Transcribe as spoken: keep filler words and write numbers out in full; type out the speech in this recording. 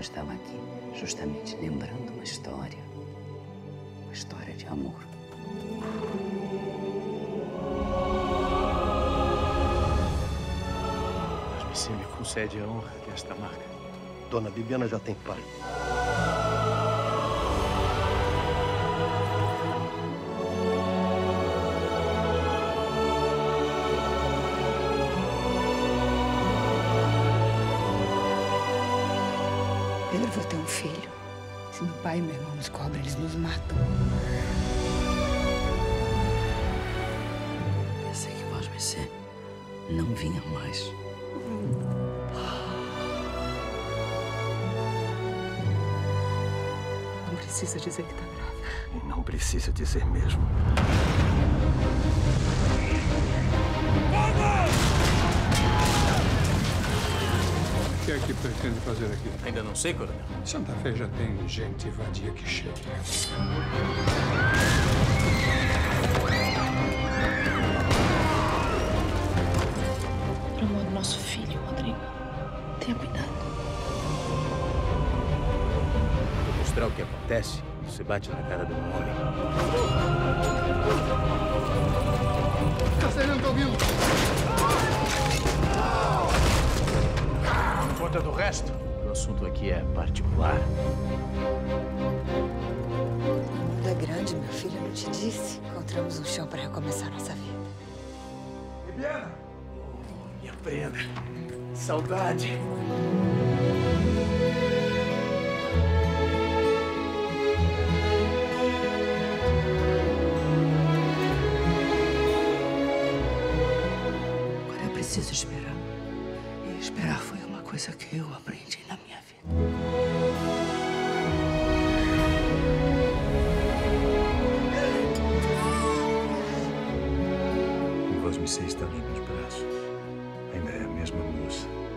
estava aqui justamente lembrando uma história. Uma história de amor. Mas você me concede a honra desta marca. Dona Bibiana já tem pai. Pedro, eu vou ter um filho. Se meu pai e meu irmão nos cobrem, eles nos matam. Pensei que Vós Messé não vinha mais. Não precisa dizer que tá grávida. E não precisa dizer mesmo. O que é que pretende fazer aqui? Ainda não sei, coronel. Santa Fé já tem gente vadia que chega. Pelo amor do nosso filho, Rodrigo. Tenha cuidado. Vou mostrar o que acontece quando você bate na cara de um homem. Você não tá ouvindo? Conta do resto. O assunto aqui é particular. O mundo é grande, meu filho, eu não te disse. Encontramos um chão para recomeçar nossa vida. Bibiana! Minha prenda. Saudade. Agora eu preciso esperar. E esperar foi uma coisa que eu aprendi na minha vida. Vós Messé está nos meus braços. Ainda é a mesma moça.